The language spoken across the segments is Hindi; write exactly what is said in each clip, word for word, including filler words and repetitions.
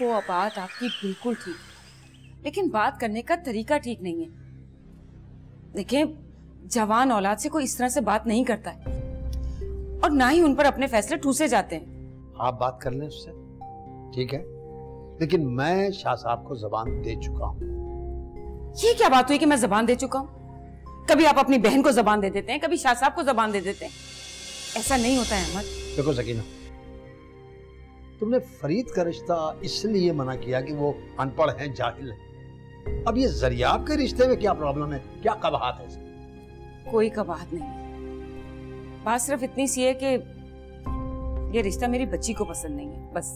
वो बात आपकी बिल्कुल ठीक है, लेकिन बात करने का तरीका ठीक नहीं है। देखिए, जवान औलाद से कोई इस तरह से बात नहीं करता है और ना ही उन पर अपने फैसले ठूसे जाते हैं। आप बात कर लें उससे, ठीक है, लेकिन मैं शाह साहब को जबान दे चुका हूँ। ये क्या बात हुई कि मैं जबान दे चुका हूँ? कभी आप अपनी बहन को जबान दे देते हैं, कभी शाह साहब को जबान दे देते हैं। ऐसा नहीं होता है अहमद। देखो सकीना, तुमने फरीद का रिश्ता इसलिए मना किया कि वो अनपढ़ हैं, जाहिल है। अब ये जरियाब के रिश्ते में क्या प्रॉब्लम है, क्या कबाहत है इसमें? कोई कबाहत नहीं है, बात सिर्फ इतनी सी है कि ये रिश्ता मेरी बच्ची को पसंद नहीं है, बस।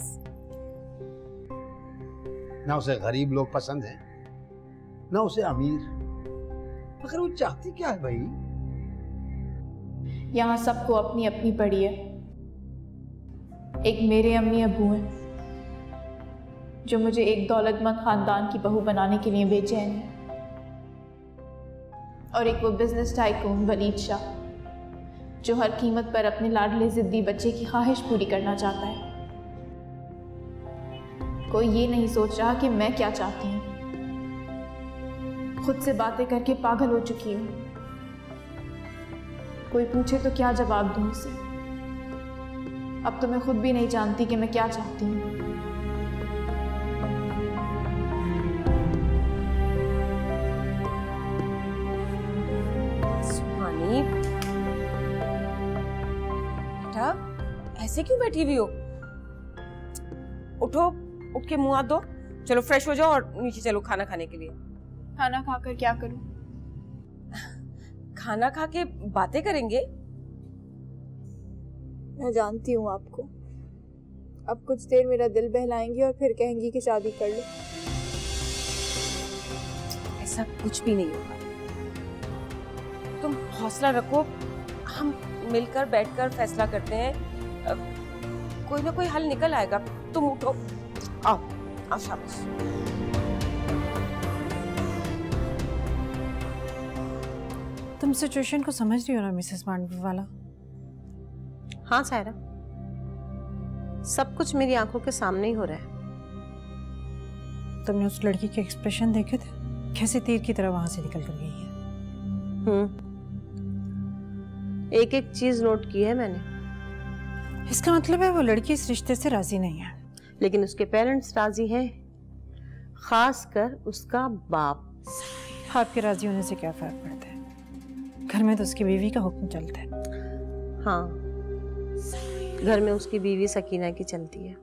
ना उसे गरीब लोग पसंद हैं, ना उसे अमीर। अगर वो चाहती क्या है भाई? यहाँ सबको अपनी अपनी पड़ी है। एक मेरे अम्मी अबू हैं जो मुझे एक दौलतमंद खानदान की बहू बनाने के लिए बेचैन है, और एक वो बिजनेस टाइकून वलीद शाह जो हर कीमत पर अपने लाडले जिद्दी बच्चे की ख्वाहिश पूरी करना चाहता है। कोई ये नहीं सोच रहा कि मैं क्या चाहती हूँ। खुद से बातें करके पागल हो चुकी हूँ। कोई पूछे तो क्या जवाब दूँ उसे? अब तो मैं खुद भी नहीं जानती कि मैं क्या चाहती हूँ। सुहानी, बेटा ऐसे क्यों बैठी हुई हो? उठो, उठ के मुंह हाथ धो, चलो फ्रेश हो जाओ और नीचे चलो खाना खाने के लिए। खाना खाकर क्या करूं? खाना खा के बातें करेंगे। मैं जानती हूँ आपको। अब कुछ देर मेरा दिल बहलाएंगी और फिर कहेंगी कि शादी कर लो। ऐसा कुछ भी नहीं होगा, तुम हौसला रखो, हम मिलकर बैठकर फैसला करते हैं। कोई ना कोई हल निकल आएगा। तुम उठो, आओ आओ, शाबाश। तुम सिचुएशन को समझ रही हो ना मिसेस मांडवी वाला? हाँ सायरा, सब कुछ मेरी आंखों के सामने ही हो रहा है। तुमने उस लड़की के एक्सप्रेशन देखे थे, कैसे तीर की तरह वहां से निकल कर गई है। हम्म, एक एक चीज नोट की है मैंने। इसका मतलब है वो लड़की इस रिश्ते से राजी नहीं है। लेकिन उसके पेरेंट्स राजी हैं, खासकर उसका बाप। आपके राजी होने से क्या फर्क पड़ता है? घर में तो उसकी बीवी का हुक्म चलता है। हाँ, घर में उसकी बीवी सकीना की चलती है।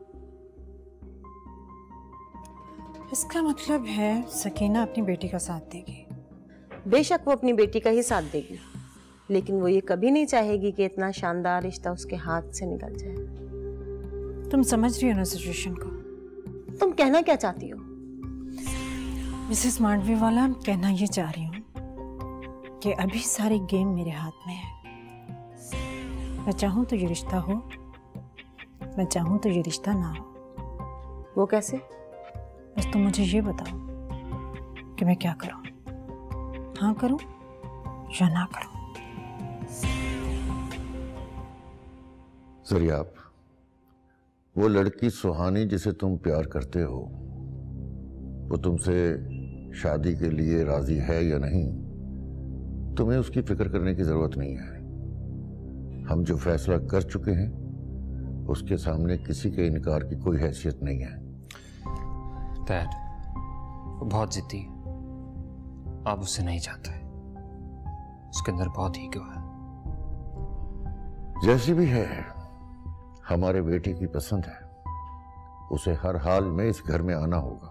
इसका मतलब है सकीना अपनी बेटी का साथ देगी। बेशक वो अपनी बेटी का ही साथ देगी, लेकिन वो ये कभी नहीं चाहेगी कि इतना शानदार रिश्ता उसके हाथ से निकल जाए। तुम समझ रही हो ना सिचुएशन को? तुम कहना क्या चाहती हो? मिसेस मांडवी वाला, कहना ये चाह रही हूँ कि अभी सारी गेम मेरे हाथ में है। मैं चाहूँ तो ये रिश्ता हो, मैं चाहूँ तो ये रिश्ता ना हो। वो कैसे? बस तुम मुझे ये बताओ कि मैं क्या करूँ, हाँ करूँ या ना करूँ। जरियाब, वो लड़की सुहानी जिसे तुम प्यार करते हो, वो तुमसे शादी के लिए राजी है या नहीं, तुम्हें उसकी फिक्र करने की जरूरत नहीं है। हम जो फैसला कर चुके हैं उसके सामने किसी के इनकार की कोई हैसियत नहीं है। डैड, वो बहुत जिद्दी है, आप उससे नहीं जानते। उसके अंदर बहुत ईगो है। जैसी भी है, हमारे बेटे की पसंद है, उसे हर हाल में इस घर में आना होगा।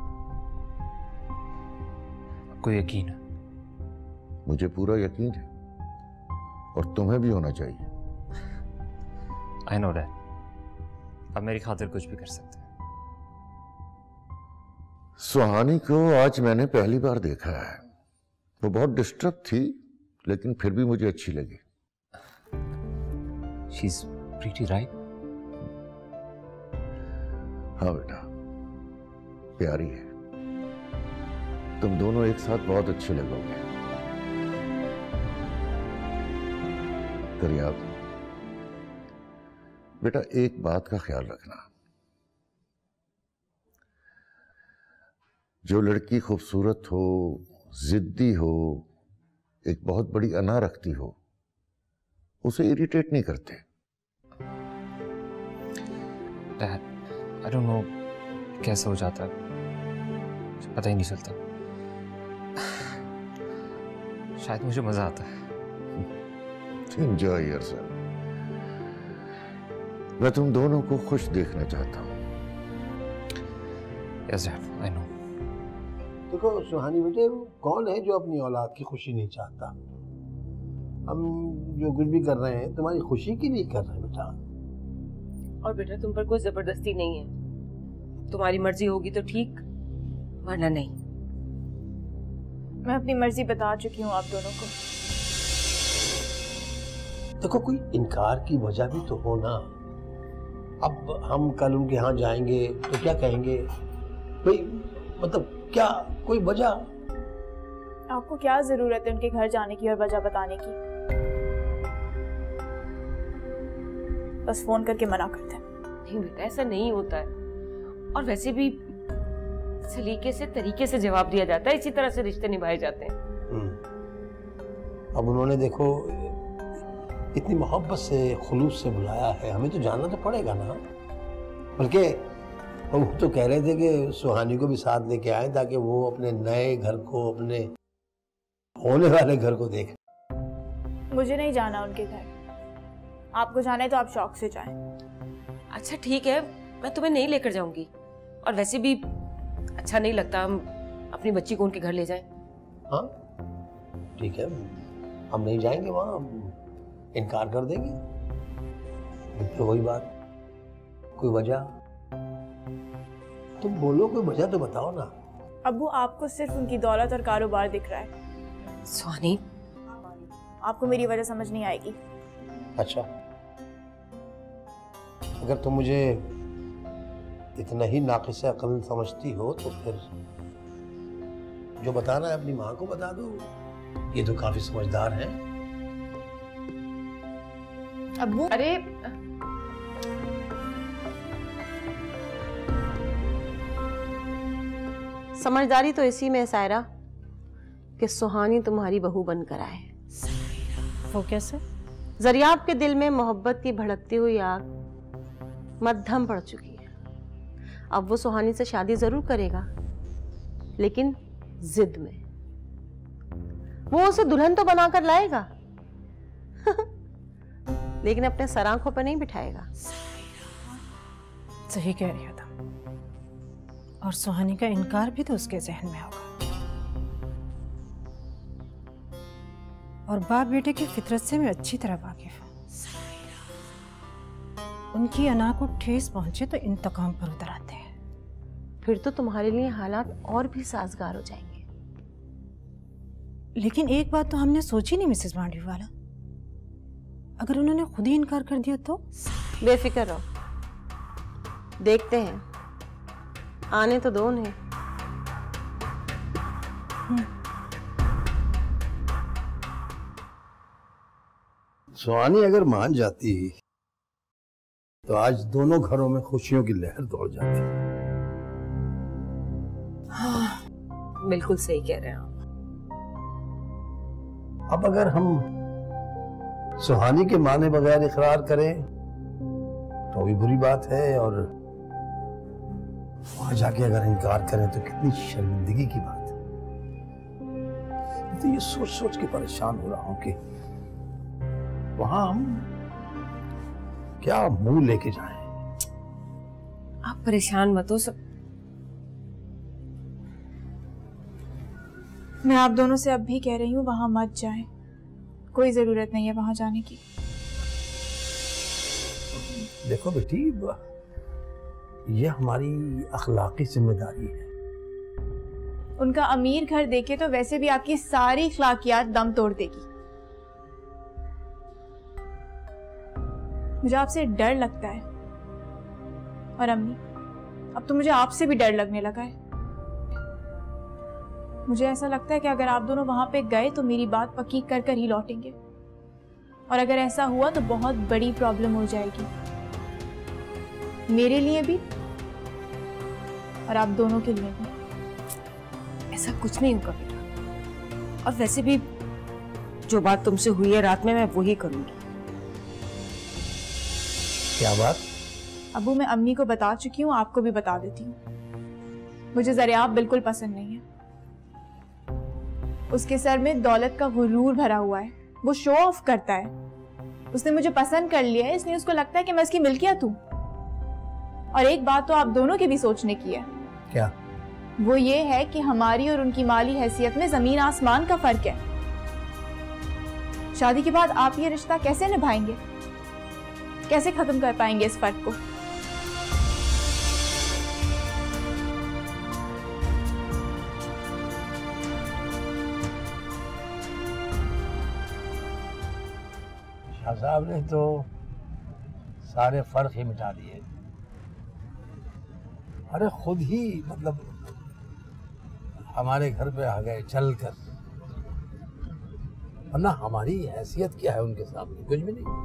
आपको यकीन है? मुझे पूरा यकीन है, और तुम्हें भी होना चाहिए। आई नो डैड, आप मेरी खातिर कुछ भी कर सकते हैं। सुहानी को आज मैंने पहली बार देखा है। वो बहुत डिस्टर्ब थी, लेकिन फिर भी मुझे अच्छी लगी। She's pretty, right? हाँ बेटा, प्यारी है। तुम दोनों एक साथ बहुत अच्छे लगोगे। दरियाब, बेटा एक बात का ख्याल रखना, जो लड़की खूबसूरत हो, जिद्दी हो, एक बहुत बड़ी अना रखती हो, उसे इरिटेट नहीं करते। डैड, आई डोंट नो कैसा हो जाता है, मुझे पता ही नहीं चलता। शायद मुझे मजा आता है। Enjoy yourself. मैं तुम दोनों को खुश देखना चाहता हूँ। Yes dad, I know. देखो सुहानी बेटे, कौन है जो अपनी औलाद की खुशी नहीं चाहता? हम जो कुछ भी कर रहे हैं तुम्हारी खुशी के लिए कर रहे हैं बेटा। और बेटा तुम पर कोई जबरदस्ती नहीं है, तुम्हारी मर्जी होगी तो ठीक, वरना नहीं। मैं अपनी मर्जी बता चुकी हूँ आप दोनों को। देखो कोई इनकार की वजह भी तो हो ना। अब हम कल उनके यहाँ जाएंगे तो क्या कहेंगे भाई, मतलब क्या कोई वजह? आपको क्या जरूरत है उनके घर जाने की और वजह बताने की? बस फोन करके मना करते हैं। नहीं बेटा, ऐसा नहीं होता है। और वैसे भी सलीके से, तरीके से जवाब दिया जाता है, इसी तरह से रिश्ते निभाए जाते हैं। अब उन्होंने देखो इतनी मोहब्बत से, खुलूस से बुलाया है, हमें तो जानना तो पड़ेगा ना। बल्कि वो तो कह रहे थे कि सुहानी को भी साथ लेके आए ताकि वो अपने नए घर को, अपने होने वाले घर को देखे। मुझे नहीं जाना उनके घर, आपको जाना है तो आप शौक से जाएं। अच्छा ठीक है, मैं तुम्हें नहीं लेकर जाऊंगी। और वैसे भी अच्छा नहीं लगता हम अपनी बच्ची को उनके घर ले जाएं। हाँ ठीक है, हम नहीं जाएंगे वहाँ, इनकार कर देंगे। तो वही बात, कोई वजह तुम बोलो, कोई वजह तो बताओ ना। अब्बू, आपको सिर्फ उनकी दौलत और कारोबार दिख रहा है। सुहानी, आपको मेरी वजह समझ नहीं आएगी। अच्छा, अगर तुम मुझे इतना ही नाक़िस अक़ल समझती हो तो फिर जो बताना है अपनी माँ को बता दो। ये तो काफी समझदार है। अब्बू, अरे समझदारी तो इसी में है सायरा कि सुहानी तुम्हारी बहू बनकर आए। वो कैसे? जरियाब के दिल में मोहब्बत की भड़कती हुई आग मद्धम पड़ चुकी है। अब वो सुहानी से शादी जरूर करेगा, लेकिन जिद में। वो उसे दुल्हन तो बनाकर लाएगा लेकिन अपने सर आंखों पर नहीं बिठाएगा। सही कह रही हो तुम। और सुहानी का इनकार भी तो उसके जहन में होगा। और बाप बेटे की फितरत से मैं अच्छी तरह वाकिफ हूँ। उनकी अना को ठेस पहुंचे तो इंतकाम पर उतर आते हैं। फिर तो तुम्हारे लिए हालात और भी साजगार हो जाएंगे। लेकिन एक बात तो हमने सोची नहीं मिसेस मांडवीवाला, अगर उन्होंने खुद ही इनकार कर दिया तो? बेफिक्र रहो, देखते हैं, आने तो दो उन्हें। सुहानी अगर मान जाती तो आज दोनों घरों में खुशियों की लहर दौड़ जाती। हाँ, बिल्कुल सही कह रहे हैं आप। अब अगर हम सुहानी के माने बगैर इकरार करें तो भी बुरी बात है, और वहां जाके अगर इनकार करें तो कितनी शर्मिंदगी की बात है। तो ये सोच सोच के परेशान हो रहा हूं कि वहां हम क्या मुंह लेके जाएं। आप परेशान मत हो। सब मैं आप दोनों से अब भी कह रही हूँ, वहां मत जाएं। कोई जरूरत नहीं है वहां जाने की। देखो बेटी, ये हमारी अखलाकी जिम्मेदारी है। उनका अमीर घर देखे तो वैसे भी आपकी सारी अखलाकियात दम तोड़ देगी। मुझे आपसे डर लगता है। और अम्मी, अब तो मुझे आपसे भी डर लगने लगा है। मुझे ऐसा लगता है कि अगर आप दोनों वहां पे गए तो मेरी बात पक्की कर कर ही लौटेंगे, और अगर ऐसा हुआ तो बहुत बड़ी प्रॉब्लम हो जाएगी, मेरे लिए भी और आप दोनों के लिए भी। ऐसा कुछ नहीं होगा बेटा। और वैसे भी जो बात तुमसे हुई है रात में, मैं वही करूंगी। क्या बात? अबू, मैं अम्मी को बता चुकी हूँ, आपको भी बता देती हूँ। मुझे ज़रियाब बिल्कुल पसंद नहीं है। उसके सर में दौलत का गुरूर भरा हुआ है, वो शो ऑफ करता है। उसने मुझे पसंद कर लिया है, इसलिए उसको लगता है कि मैं उसकी मिल्कियत हूँ। और एक बात तो आप दोनों की भी सोचने की है। क्या? वो ये है कि हमारी और उनकी माली हैसियत में जमीन आसमान का फर्क है। शादी के बाद आप ये रिश्ता कैसे निभाएंगे, कैसे खत्म कर पाएंगे इस फर्क को? शाह साहब ने तो सारे फर्क ही मिटा दिए। अरे खुद ही मतलब हमारे घर पे आ गए चल कर, वरना हमारी हैसियत क्या है उनके सामने? कुछ भी नहीं।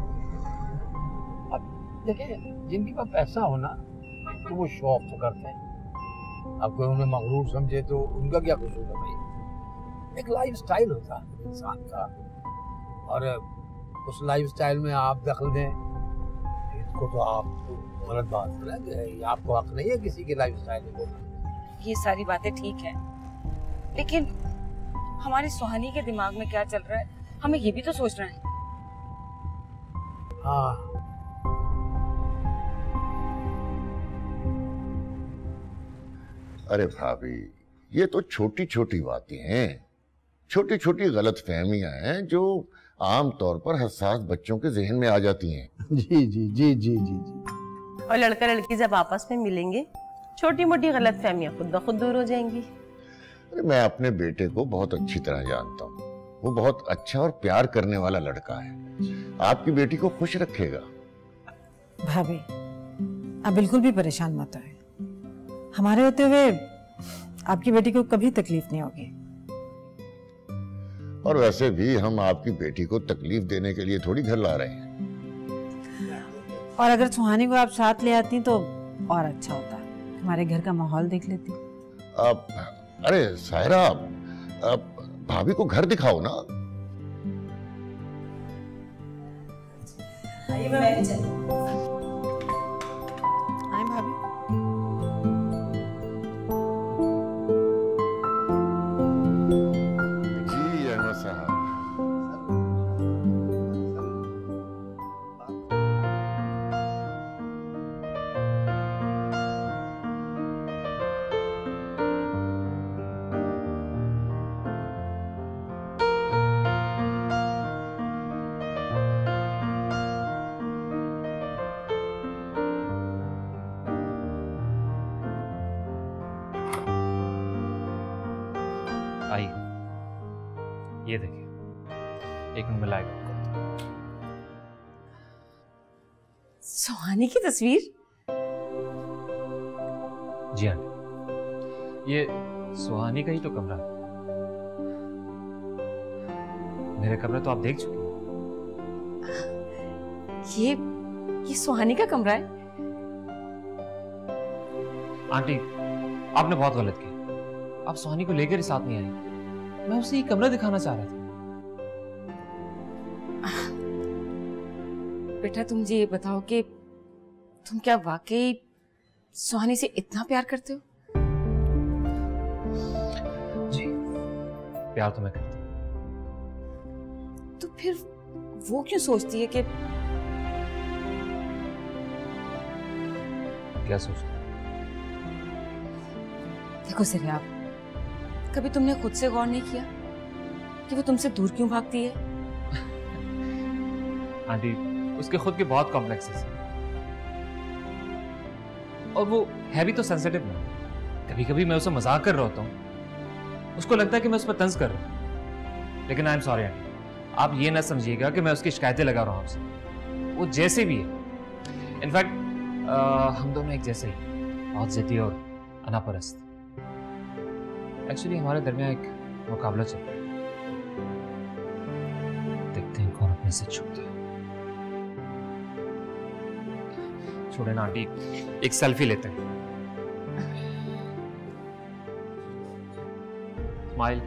अब देखिए, जिनके पास पैसा हो ना तो वो शौक तो करते हैं। अब कोई उन्हें मगरूर समझे तो उनका क्या कसूर है भाई? एक लाइफ स्टाइल होता है इंसान का, और उस लाइफ स्टाइल में आप दखल दें इसको तो आप गलत बात है। आपको हक नहीं है किसी के लाइफ स्टाइल में बोलना। ये सारी बातें ठीक है, लेकिन हमारी सुहानी के दिमाग में क्या चल रहा है, हमें ये भी तो सोचना है। हाँ, अरे भाभी, ये तो छोटी छोटी बातें हैं, छोटी छोटी गलत फहमियां हैं जो आम तौर पर हसास बच्चों के जहन में आ जाती हैं। जी जी जी जी जी जी। और लड़का लड़की जब आपस में मिलेंगे, छोटी मोटी गलत फहमियां खुद ब खुद दूर हो जाएंगी। अरे मैं अपने बेटे को बहुत अच्छी तरह जानता हूँ, वो बहुत अच्छा और प्यार करने वाला लड़का है, आपकी बेटी को खुश रखेगा। भाभी, आप बिल्कुल भी परेशान मत होए। हमारे होते हुए आपकी बेटी को कभी तकलीफ नहीं होगी। और वैसे भी हम आपकी बेटी को तकलीफ देने के लिए थोड़ी घर ला रहे हैं। और अगर सुहानी को आप साथ ले आती तो और अच्छा होता, हमारे घर का माहौल देख लेती। अब अरे सायरा, अब भाभी को घर दिखाओ ना। आइए भाभी। जी अहमद साहब। आइए, ये देखिए, एक मिनट में लाइक सुहानी की तस्वीर? जी हाँ, ये सुहानी का ही तो कमरा है। मेरे कमरे तो आप देख चुके हैं। ये ये सुहानी का कमरा है? आंटी, आपने बहुत गलत किया। आप सुहानी को लेकर ही साथ नहीं आई। मैं उसे ये कमरा दिखाना चाह रहा था। बेटा, तुम मुझे ये बताओ कि तुम क्या वाकई सुहानी से इतना प्यार करते हो? जी, प्यार तो मैं करता हूँ। तो फिर वो क्यों सोचती है कि क्या सोचते हैं? देखो सरियाब, कभी तुमने खुद से गौर नहीं किया कि वो तुमसे दूर क्यों भागती है? आंटी, उसके खुद के बहुत कॉम्प्लेक्सेस हैं, और वो है भी तो सेंसिटिव ना। कभी कभी मैं उसे मजाक कर रहा होता हूँ, उसको लगता है कि मैं उस पर तंज कर रहा हूँ। लेकिन आई एम सॉरी आंटी, आप ये ना समझिएगा कि मैं उसकी शिकायतें लगा रहा हूँ आपसे। वो जैसे भी है, इनफैक्ट हम दोनों एक जैसे ही, बहुत जिद्दी और अनापरस्त। एक्चुअली हमारे दरमियान एक मुकाबला चल रहा है, देखते हैं कौन अपने से छूटता है। छोड़े ना आंटी, एक सेल्फी लेते हैं। स्माइल।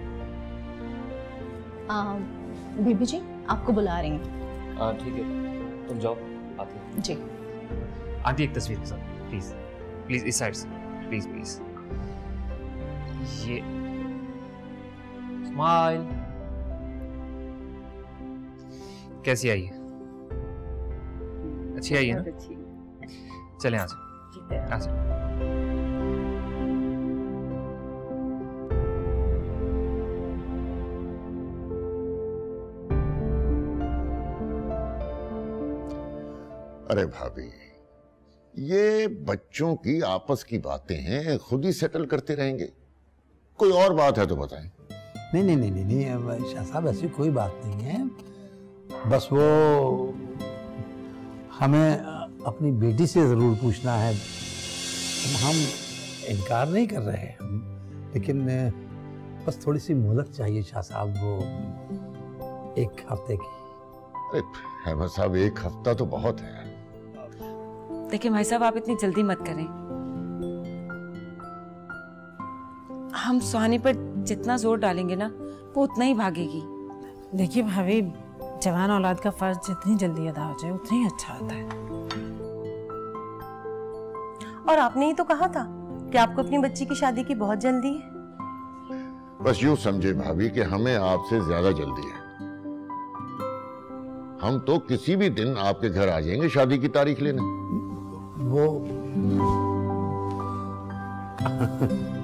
बीबी जी आपको बुला रही हैं। हाँ ठीक है, तुम जाओ, आती है। जी। आंटी एक तस्वीर के साथ प्लीज, प्लीज इस साइड से, प्लीज प्लीज। ये स्माइल। कैसी आई है? अच्छी आई है ना? अच्छी। चलें आ जाओ, आ जाओ। अरे भाभी, ये बच्चों की आपस की बातें हैं, खुद ही सेटल करते रहेंगे। कोई और बात है तो बताएं। नहीं नहीं नहीं नहीं नहीं शाह साहब, ऐसी कोई बात नहीं है। बस वो हमें अपनी बेटी से जरूर पूछना है। हम इनकार नहीं कर रहे हैं, लेकिन बस थोड़ी सी मोहलत चाहिए शाह साहब, वो एक हफ्ते की। अरे अहमद साहब, एक हफ्ता तो बहुत है। देखिए भाई साहब, आप इतनी जल्दी मत करें। हम सुहानी पर जितना जोर डालेंगे ना, वो उतना ही भागेगी। देखिए भाभी, जवान औलाद का फर्ज जितनी जल्दी अदा हो जाए उतना ही अच्छा होता है। और आपने ही तो कहा था कि आपको अपनी बच्ची की शादी की बहुत जल्दी है। बस यूं समझे भाभी कि हमें आपसे ज्यादा जल्दी है। हम तो किसी भी दिन आपके घर आ जाएंगे शादी की तारीख लेने। वो